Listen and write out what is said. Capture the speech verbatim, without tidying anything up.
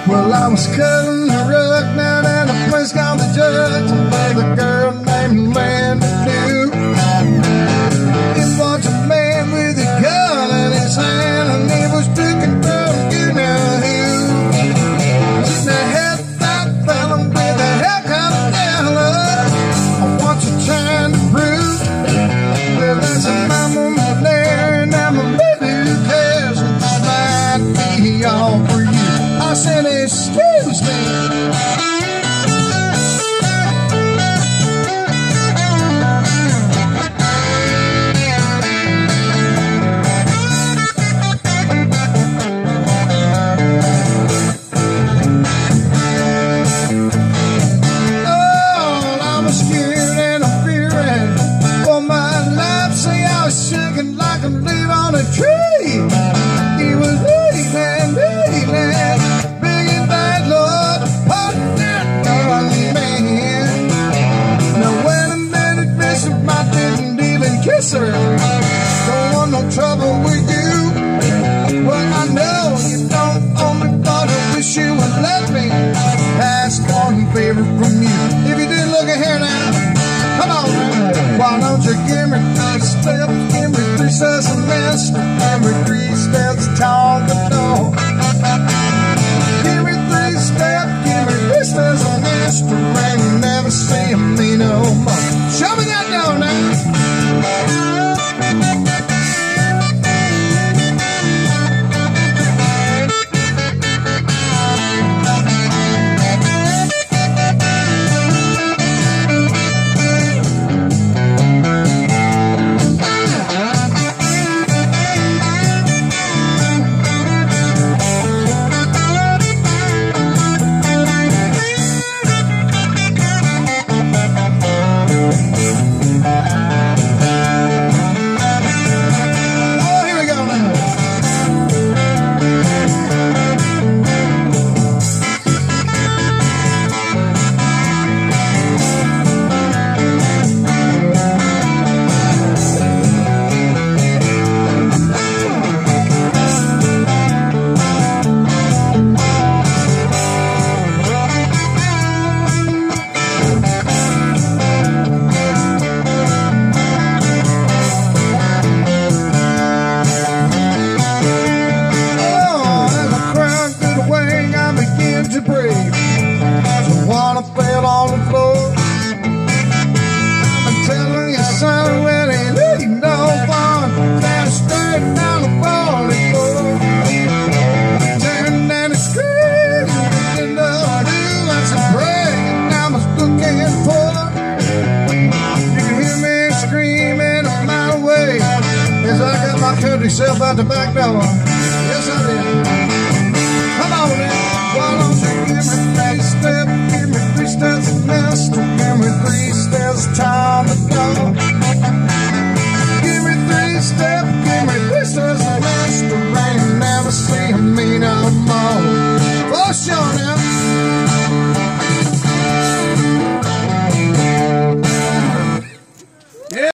Well, I was cutting the rug down at a place called the Judge with a girl named Lynyrd Skynyrd. It was a man with a gun in his hand, and he was looking for you know who. Sitting ahead of that fella with a haircut of yellow. What you trying to prove? Well, there's a mama there, and I'm a baby who cares. This might be all for you. I said, excuse me. Oh, I was scared and I'm fearing for my life. See, I was shaking like a leaf on a tree. He was leaving, leaving. Kiss her, don't want no trouble with you. Well, I know you don't own me, but I wish you would let me ask one favor from you. If you do, look at here now. Come on, man. Why don't you give me three steps, give me three steps of mister, give me three steps tall the door. Give me three steps, give me three steps of mister, and you never see me no more. Show me that door now. To breathe, the water fell on the floor. I'm telling you, son, well, it ain't no fun. Stand straight down the forty-four. Turn and it screams, and the blue as a break. I was looking for. You can hear me screaming a mile away as I got my country self out the back door.